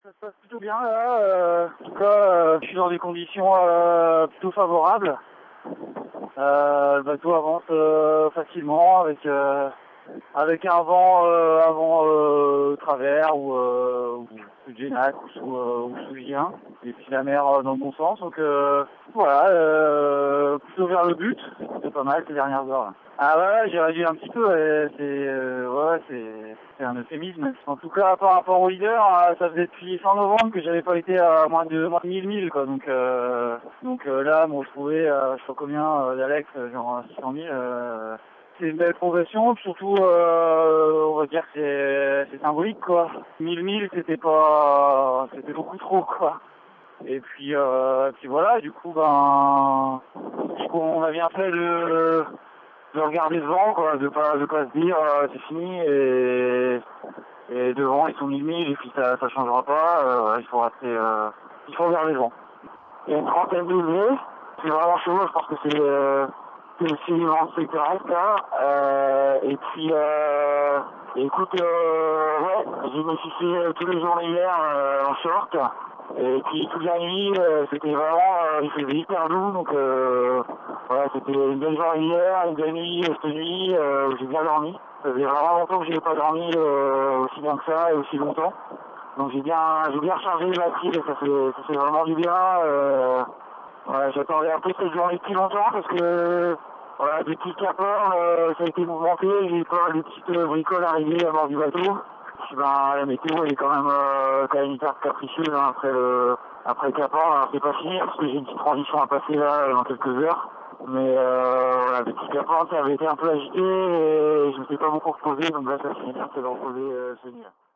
Ça se passe plutôt bien là, en tout cas je suis dans des conditions plutôt favorables. Le bateau avance facilement avec un vent travers ou sous Génac ou sous Gien, et puis la mer dans le bon sens, donc voilà, plutôt vers le but, c'est pas mal ces dernières heures là. Ah ouais, j'ai réduit un petit peu, c'est un euphémisme. En tout cas par rapport au leader, ça faisait depuis fin novembre que j'avais pas été à moins de 1000 milles quoi, donc là me retrouver je sais pas combien d'Alex, genre 600 000, c'est une belle progression, surtout on va dire que c'est symbolique quoi. 1000 milles c'était beaucoup trop quoi. Et puis voilà, du coup on a bien fait de regarder devant quoi, de pas se dire c'est fini et devant ils sont 1000 milles et puis ça changera pas, il faut regarder devant. Il y a une trentaine de degrés, c'est vraiment chaud, je pense que c'est le ciment terrestre là. Et puis écoute, ouais, je me suis fait tous les jours hier en short. Et puis toute la nuit, c'était vraiment, il faisait hyper doux, donc voilà, c'était une belle journée hier, une belle nuit cette nuit, j'ai bien dormi. Ça faisait vraiment longtemps que je n'avais pas dormi aussi bien que ça et aussi longtemps. Donc j'ai bien rechargé les batteries, ça fait vraiment du bien. Ouais, j'attendais un peu cette journée depuis longtemps parce que voilà, des petits caports, ça a été mouvementé, j'ai eu pas mal de petites bricoles arrivées à bord du bateau. Puis la météo elle est quand même hyper capricieuse hein, après le caport. Alors c'est pas fini parce que j'ai une petite transition à passer là dans quelques heures. Mais voilà, les petits caports ça avait été un peu agité et je me suis pas beaucoup reposé, donc là ça finit bien, c'est de reposer ce nuit.